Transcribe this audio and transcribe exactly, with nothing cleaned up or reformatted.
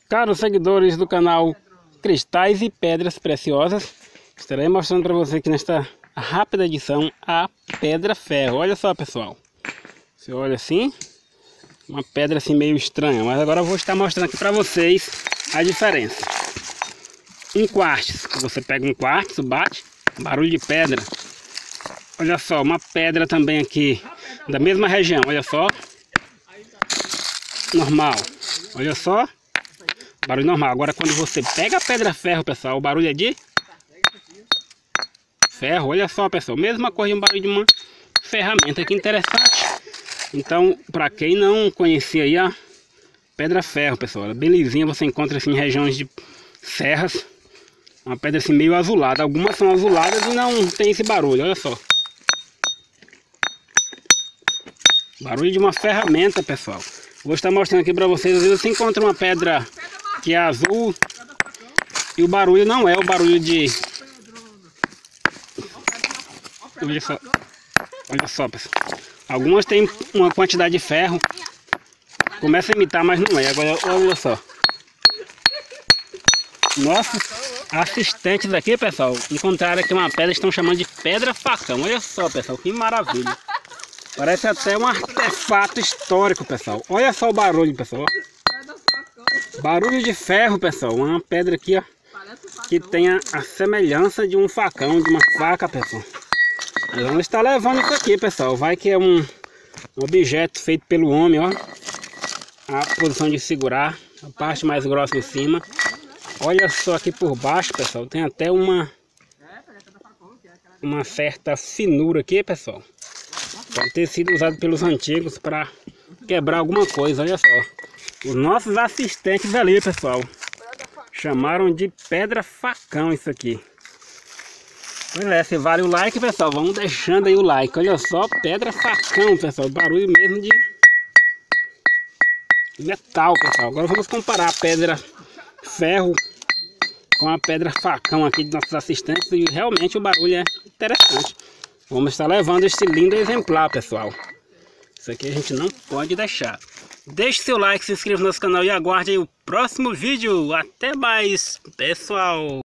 Caros seguidores do canal Cristais e Pedras Preciosas, estarei mostrando para você aqui nesta rápida edição a pedra ferro. Olha só, pessoal, você olha assim, uma pedra assim meio estranha, mas agora eu vou estar mostrando aqui para vocês a diferença. Um quartzo, você pega um quartzo, bate, barulho de pedra. Olha só, uma pedra também aqui da mesma região, olha só, normal, olha só, barulho normal. Agora quando você pega a pedra ferro, pessoal, o barulho é de ferro. Olha só, pessoal, mesma coisa, um barulho de uma ferramenta. Que interessante. Então, para quem não conhecia aí a pedra ferro, pessoal, ela é bem lisinha, você encontra assim em regiões de serras, uma pedra assim meio azulada. Algumas são azuladas e não tem esse barulho, olha só. Barulho de uma ferramenta, pessoal. Vou estar mostrando aqui para vocês. Às vezes você encontra uma pedra que é azul e o barulho não é o barulho de... Olha só, olha só, pessoal. Algumas tem uma quantidade de ferro, começa a imitar, mas não é. Agora olha só, nossos assistentes aqui, pessoal, encontraram aqui uma pedra, estão chamando de pedra facão. Olha só, pessoal, que maravilha. Parece até um artefato histórico, pessoal. Olha só o barulho, pessoal. Barulho de ferro, pessoal. Uma pedra aqui, ó, que tem a, a semelhança de um facão, de uma faca, pessoal. Nós vamos estar levando isso aqui, pessoal. Vai que é um, um objeto feito pelo homem, ó. A posição de segurar, a parte mais grossa em cima. Olha só aqui por baixo, pessoal. Tem até uma uma certa finura aqui, pessoal. Pode ter sido usado pelos antigos para quebrar alguma coisa. Olha só. Os nossos assistentes ali, pessoal, chamaram de pedra facão isso aqui. Pois é, se vale o like, pessoal, vamos deixando aí o like. Olha só, pedra facão, pessoal, barulho mesmo de metal, pessoal. Agora vamos comparar a pedra ferro com a pedra facão aqui de nossos assistentes e realmente o barulho é interessante. Vamos estar levando este lindo exemplar, pessoal. Isso aqui a gente não pode deixar. Deixe seu like, se inscreva no nosso canal e aguarde aí o próximo vídeo. Até mais, pessoal!